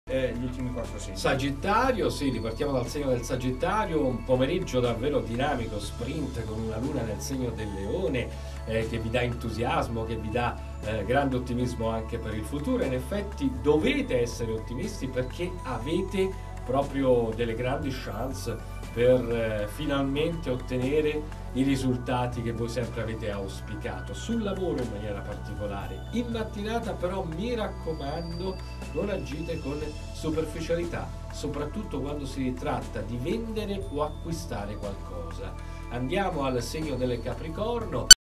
gli ultimi 4 segni. Sagittario, sì, ripartiamo dal segno del Sagittario, un pomeriggio davvero dinamico, sprint con una luna nel segno del Leone, che vi dà entusiasmo, che vi dà grande ottimismo anche per il futuro. In effetti dovete essere ottimisti perché avete proprio delle grandi chance per finalmente ottenere i risultati che voi sempre avete auspicato, sul lavoro in maniera particolare. In mattinata però mi raccomando, non agite con superficialità, soprattutto quando si tratta di vendere o acquistare qualcosa. Andiamo al segno del Capricorno.